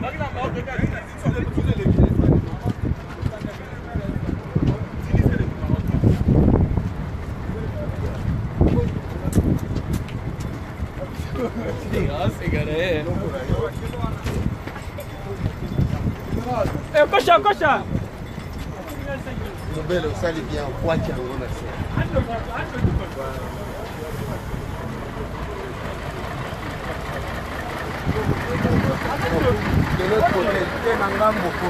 Cocha, cocha. Bello, sali bien, qualche de l'autre côté, c'est un grand beaucoup.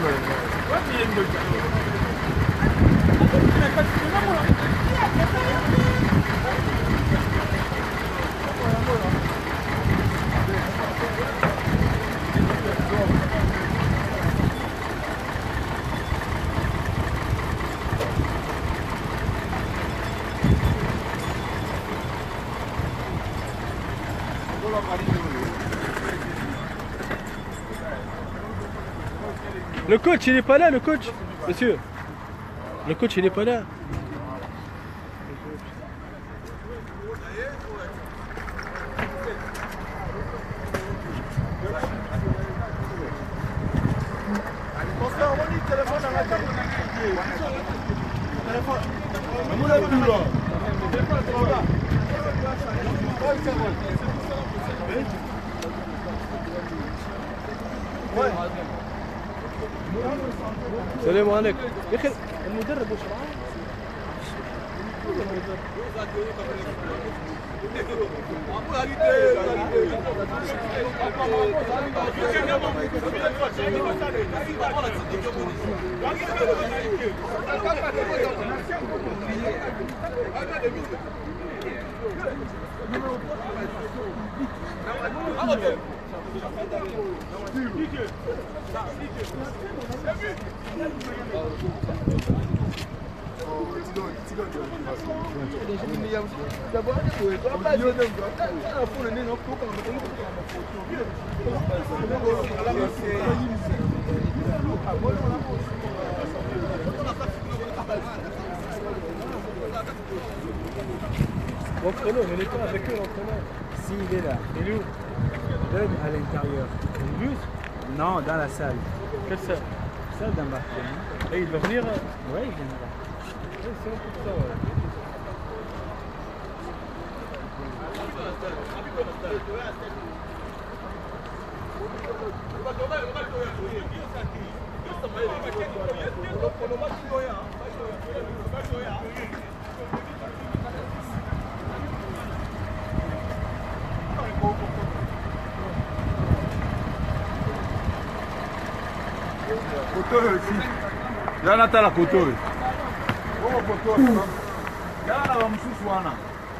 Le coach, il n'est pas là, le coach, monsieur. Le coach, il n'est pas là. السلام عليكم يا اخي المدرب وش معاه؟ L'entraîneur, il n'est pas avec eux, l'entraîneur. Si, il est là. Il est où? À l'intérieur. Une bus? Non, dans la salle. Quelle salle? Salle d'embarquement. Et il va venir? Oui, il viendra. C'est un peu ça, ouais. Koto ici. Yana tala koto. Oh koto. Yana la msusu wana.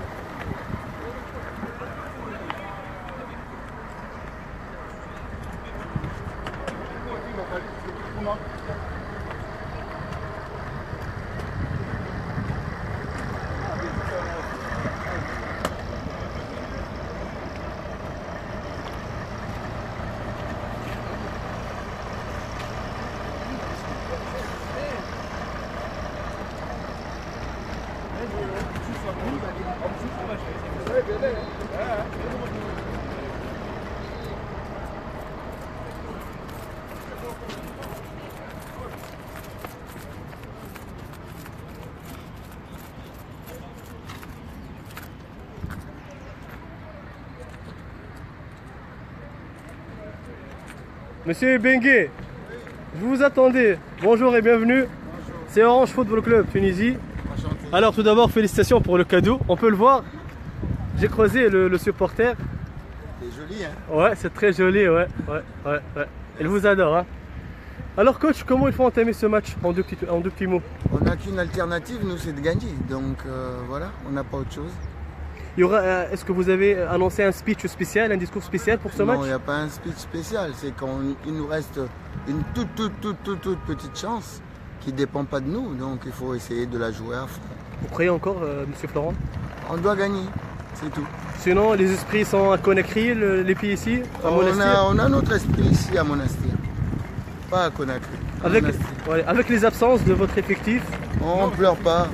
Monsieur Bengué, je vous attendais. Bonjour et bienvenue. C'est Orange Football Club Tunisie. Alors tout d'abord, félicitations pour le cadeau. On peut le voir. J'ai croisé le supporter. C'est joli, hein? Ouais, c'est très joli, ouais. Il vous adore, hein. Alors coach, comment il faut entamer ce match en deux petits mots? On n'a qu'une alternative, nous, c'est de gagner. Donc voilà, on n'a pas autre chose. Il y aura, est-ce que vous avez annoncé un speech spécial, un discours spécial pour ce match? Non, il n'y a pas un speech spécial. C'est qu'il nous reste une toute petite chance qui ne dépend pas de nous. Donc il faut essayer de la jouer à fond. Vous croyez encore, monsieur Florent? On doit gagner, c'est tout. Sinon, les esprits sont à Conakry, les pieds ici, à Monastir? On a notre esprit ici à Monastir, pas à Conakry. Avec les absences de votre effectif? On ne pleure pas.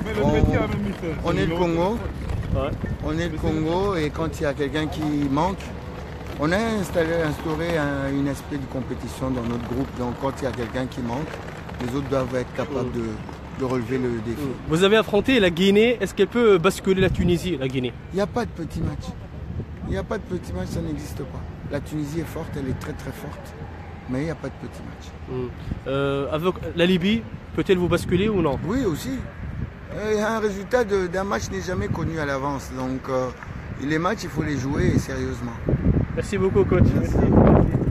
On est le Congo. Ouais. On est le Congo et quand il y a quelqu'un qui manque, On a instauré un esprit de compétition dans notre groupe. Donc quand il y a quelqu'un qui manque, les autres doivent être capables de relever le défi. Vous avez affronté la Guinée. Est-ce qu'elle peut basculer la Tunisie, la Guinée? Il n'y a pas de petit match. Il n'y a pas de petit match, ça n'existe pas. La Tunisie est forte, elle est très très forte. Mais il n'y a pas de petit match. Avec la Libye, peut-elle vous basculer ou non? Oui, aussi. Un résultat d'un match n'est jamais connu à l'avance. Donc les matchs, il faut les jouer sérieusement. Merci beaucoup, coach. Merci.